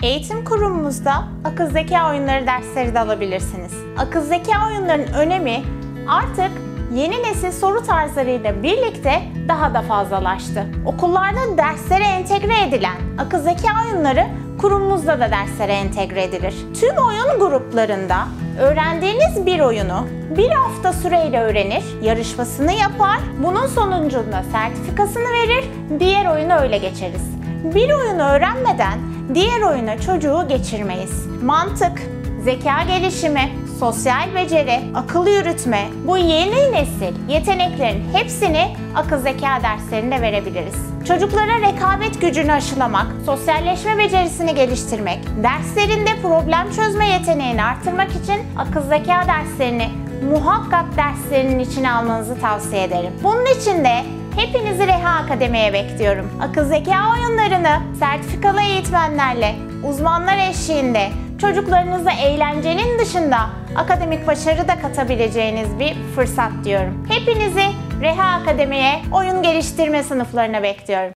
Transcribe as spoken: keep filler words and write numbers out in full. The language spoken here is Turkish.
Eğitim kurumumuzda akıl zeka oyunları dersleri de alabilirsiniz. Akıl zeka oyunlarının önemi artık yeni nesil soru tarzlarıyla birlikte daha da fazlalaştı. Okullarda derslere entegre edilen akıl zeka oyunları kurumumuzda da derslere entegre edilir. Tüm oyun gruplarında öğrendiğiniz bir oyunu bir hafta süreyle öğrenir, yarışmasını yapar, bunun sonucunda sertifikasını verir, diğer oyunu öyle geçeriz. Bir oyunu öğrenmeden diğer oyuna çocuğu geçirmeyiz. Mantık, zeka gelişimi, sosyal beceri, akıl yürütme, bu yeni nesil yeteneklerin hepsini akıl zeka derslerinde verebiliriz. Çocuklara rekabet gücünü aşılamak, sosyalleşme becerisini geliştirmek, derslerinde problem çözme yeteneğini artırmak için akıl zeka derslerini muhakkak derslerinin içine almanızı tavsiye ederim. Bunun için de hepinizi Reha Akademi'ye bekliyorum. Akıl zeka oyunlarını sertifikalı eğitmenlerle, uzmanlar eşliğinde çocuklarınıza eğlencenin dışında akademik başarı da katabileceğiniz bir fırsat diyorum. Hepinizi Reha Akademi'ye oyun geliştirme sınıflarına bekliyorum.